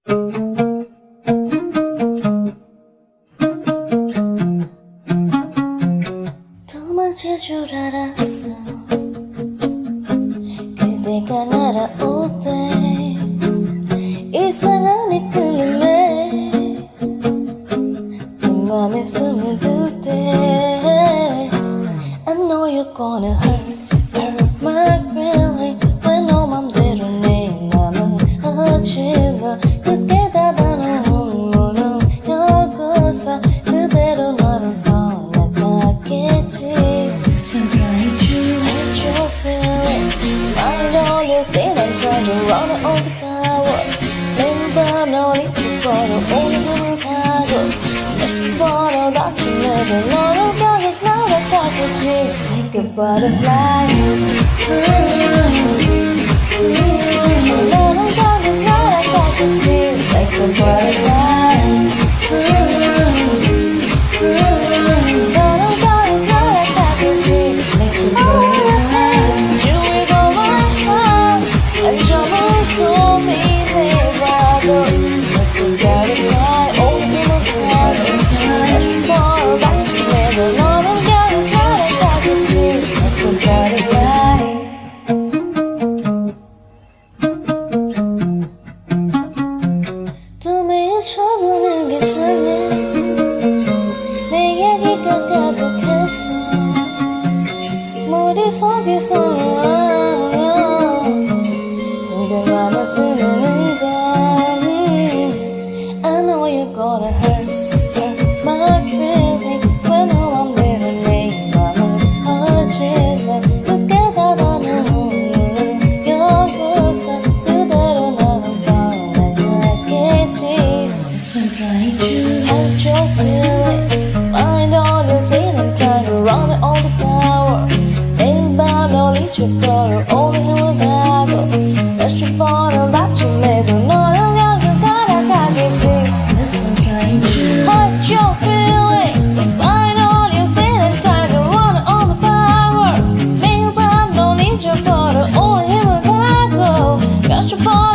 도망칠 줄 알았어 그대가 날아올 때 이상한 이 끊음에 내 맘에 스며들 때 I know you're gonna hurt my feeling 왜 너 맘대로 내 맘을 어질러 그게 닫아놓은 문은 열고서 그대로 너를 떠나가겠지 Hate you feeling Mind on your seat and try to run all the power 매일 밤 널 잊혀버려 오늘 밤을 가고 몇 번을 다치면서 너를 향해 날아가겠지 Like a butterfly 너를 향해 날아가겠지 Like a butterfly 너를 향해 날아가겠지 Like a butterfly 주위가 와서 안정을 고민해봐도 Like a butterfly 오늘 밤을 가고 몇 번을 다치면서 너를 향해 날아가겠지 Like a butterfly 또 매일 쳐보는 게 전에 내 얘기가 가득했어 머릿속에서 그대 맘을 끊는 건 I know you're gonna hurt my feeling 왜 너 맘대로 내 맘을 어질러 굳게 닫아놓은 문을 열고서 그대로 나를 떠나가겠지 Hate you feeling Mind on your seat and try to run it all the power 매일 밤 널 잊혀버려 오늘 힘을 가고 몇십 번을 다짐해도 너를 향해 날아가겠지 Hate you feeling Mind on your seat and try to run it all the power 매일 밤 널 잊혀버려 오늘 힘을 가고 몇십 번